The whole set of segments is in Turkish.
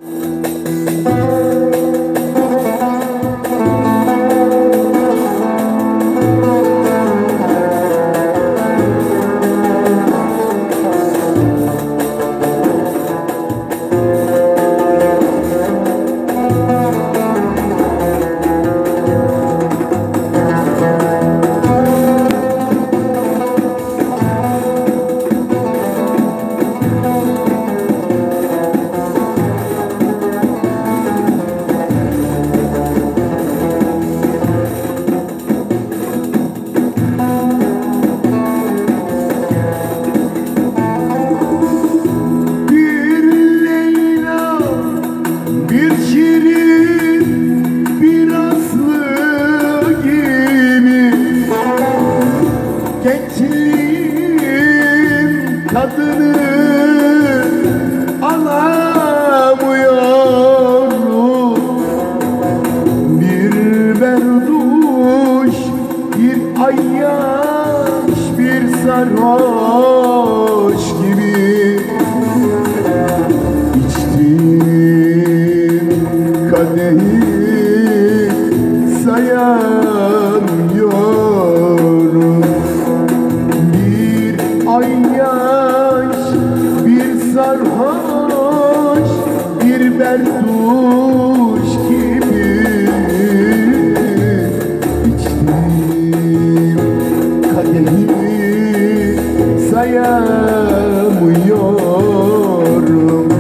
Tadını alamıyorum. Bir berduş, bir ayyaş, bir sarhoş gibi içtim kadehi sayamıyorum. Bir ayyaş, sarhoş, bir berduş gibi içtim kadehimi sayamıyorum.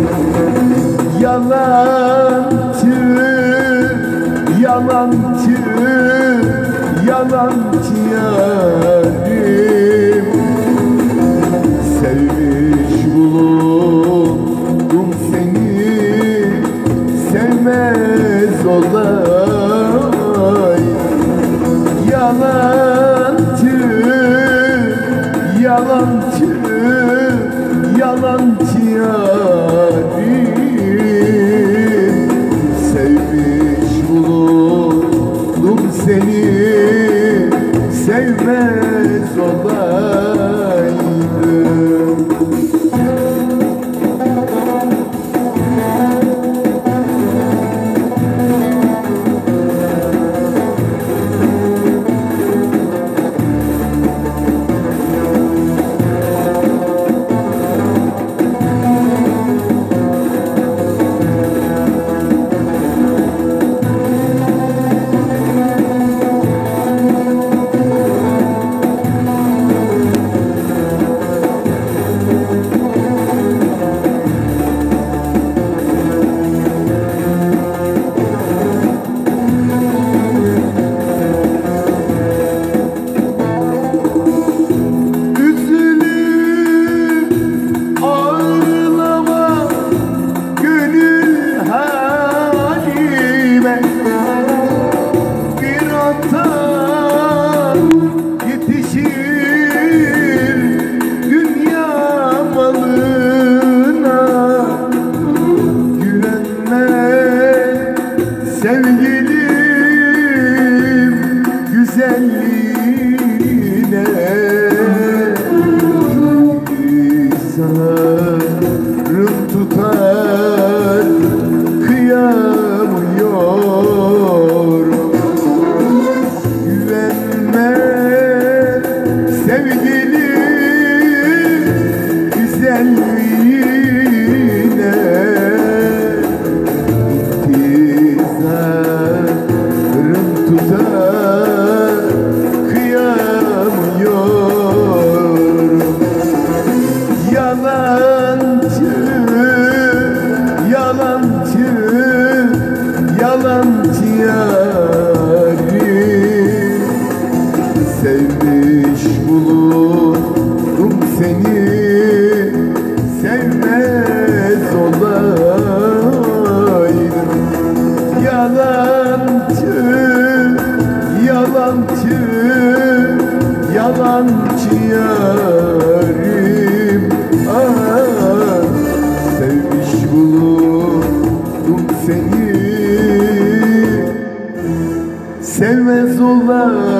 Yalancı, yalancı, yalancı yarim, sevmiş buldum seni, sevmez olay. Yalancı, yalancı, yalancı yarim, sevmiş buldum seni, sevmez olaydım. Sevgilim güzelliğine sarım tutar, kıyamıyorum. Güvenme sevgilim güzelliğine, tutar, kıyamıyorum. Yalancı, yalancı, yalancı yarim, sevmiş bulundum seni, sevmez olaydım. Yalancı, yalancı, yalancı yarim, ah, sevmiş bulundum seni, sevmez olaydım.